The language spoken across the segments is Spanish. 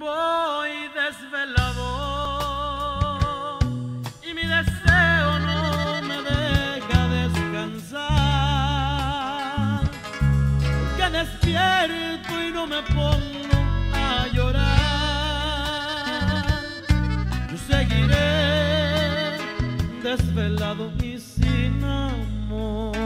Voy desvelado y mi deseo no me deja descansar, porque despierto y no me pongo a llorar. Yo seguiré desvelado y sin amor.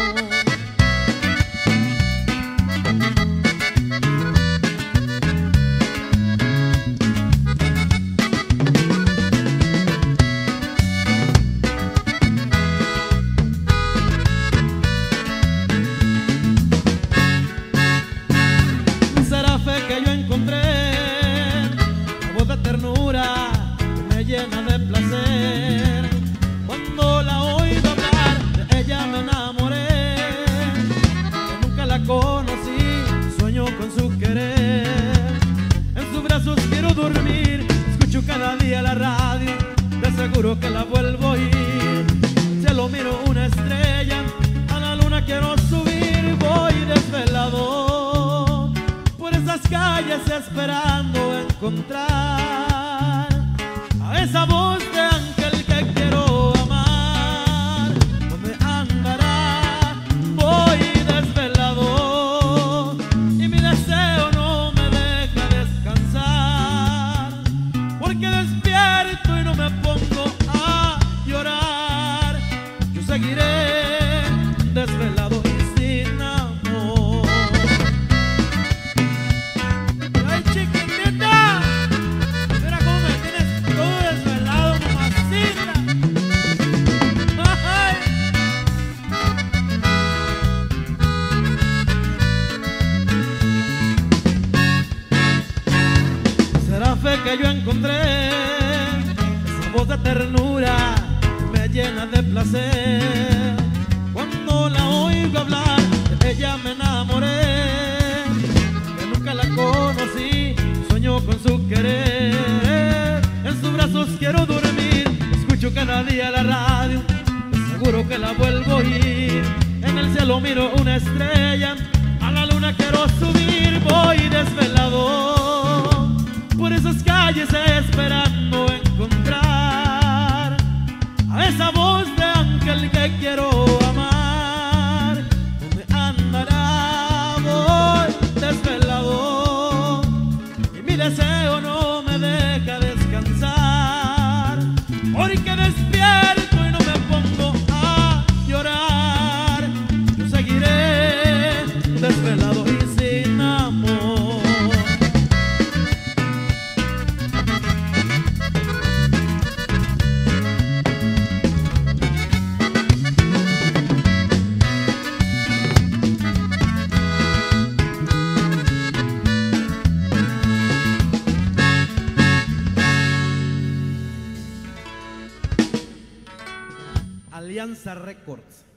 Que yo encontré la voz de ternura que me llena de placer. Cuando la oigo hablar, de ella me enamoré, que nunca la conocí, sueño con su querer. En sus brazos quiero dormir, escucho cada día la radio, de seguro que la vuelvo a oír. Al cielo miro una estrella, a la luna quiero subir, voy desvelado esas calles esperando encontrar a esa voz de ángel que quiero amar. ¿Dónde andará? Voy desvelado y mi deseo no me deja descansar, porque despierto y no me pongo a llorar. Yo seguiré desvelado y sin amor. Que yo encontré esa voz de ternura que me llena de placer. Cuando la oigo hablar, de ella me enamoré, que nunca la conocí, sueño con su querer. En sus brazos quiero dormir, escucho cada día la radio, seguro que la vuelvo a oír. En el cielo miro una estrella, a la luna quiero subir, voy desvelado por esas calles esperando encontrar a esa voz de ángel que quiero amar. ¿Dónde andará? Voy desvelado y mi deseo no me deja descansar, porque despierto y no me pongo a llorar. Yo seguiré desvelado y sin amor. Alianza Records.